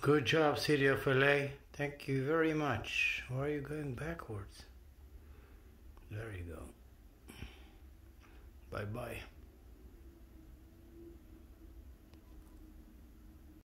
Good job, City of LA. Thank you very much. Why are you going backwards? There you go. Bye bye.